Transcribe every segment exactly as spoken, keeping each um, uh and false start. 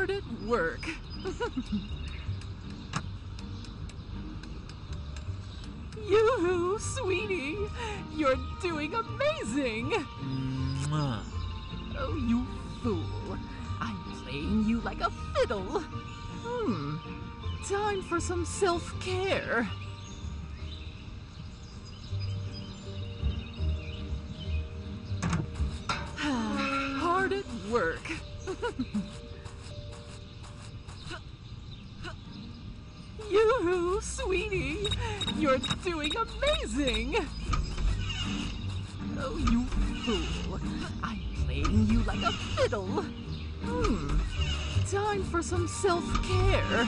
Hard at work. Yoo-hoo, sweetie! You're doing amazing! Mwah. Oh, you fool. I'm playing you like a fiddle. Hmm. Time for some self-care. Hard at work. Yoo-hoo, sweetie! You're doing amazing! Oh, you fool. I'm playing you like a fiddle. Hmm. Time for some self-care.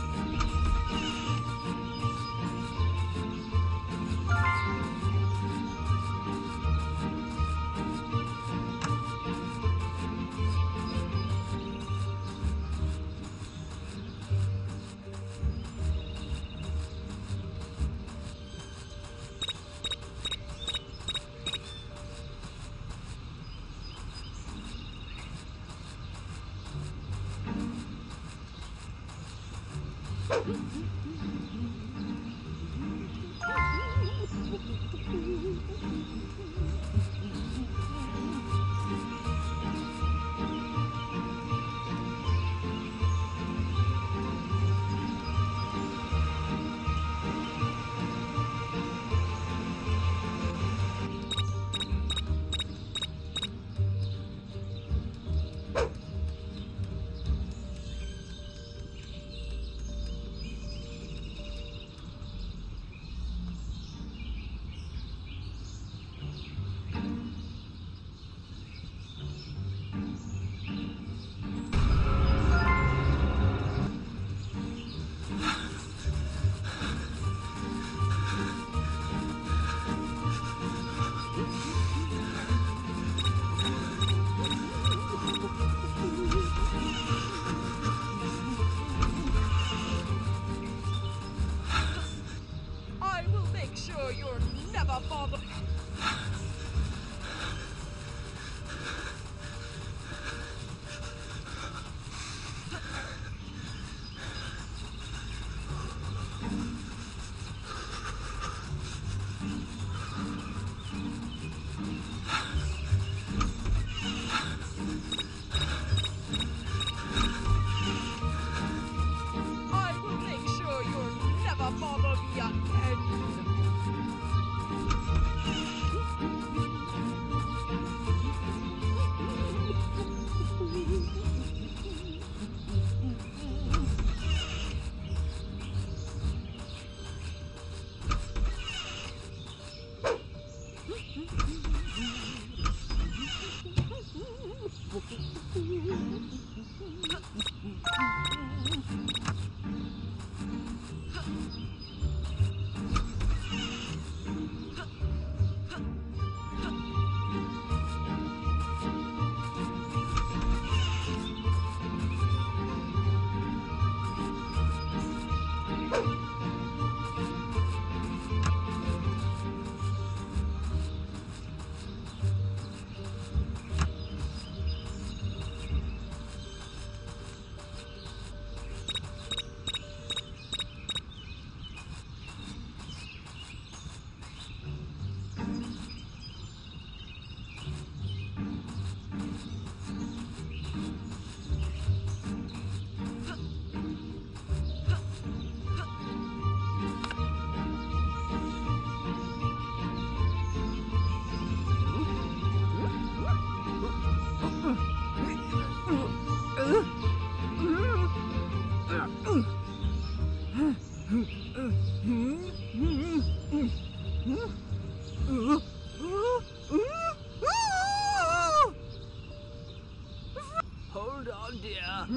Hold on, dear.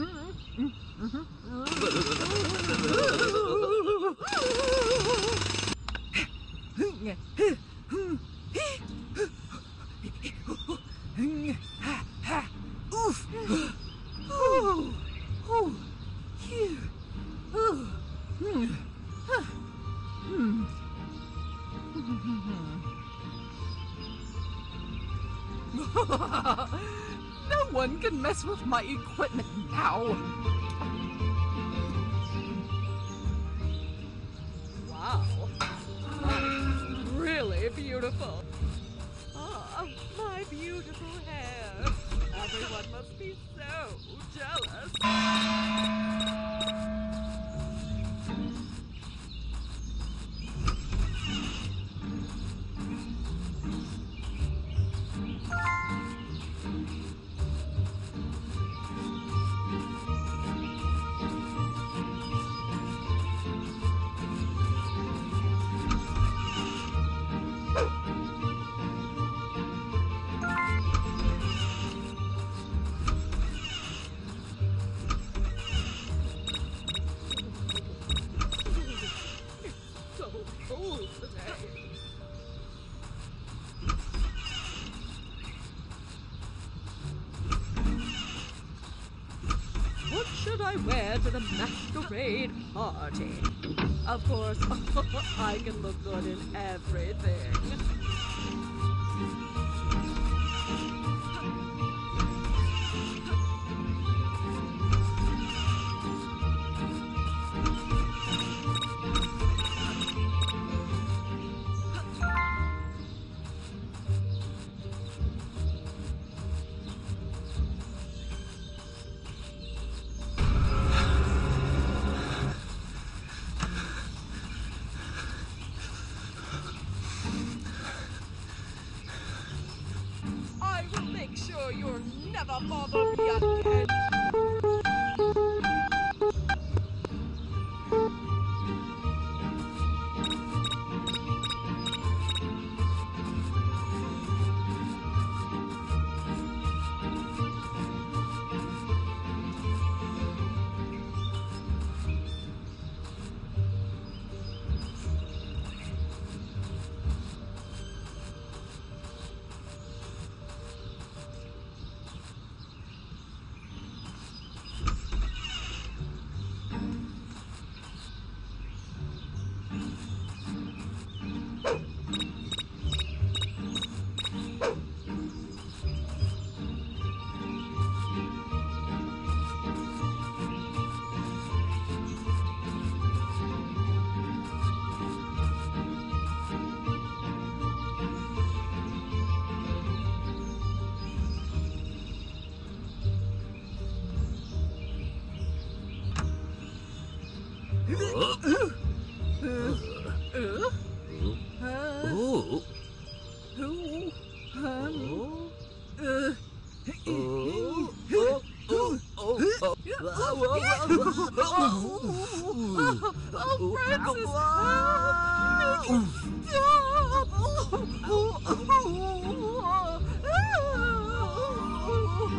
Oof! Oh, oh, phew. Oh, hmm. Huh. Hmm. No one can mess with my equipment now. Wow. That's really beautiful. Oh, my beautiful hair. Everyone must be so jealous. What should I wear to the masquerade party? Of course, I can look good in everything. I will make sure you'll never bother me again. Oh, Francis! Make it stop!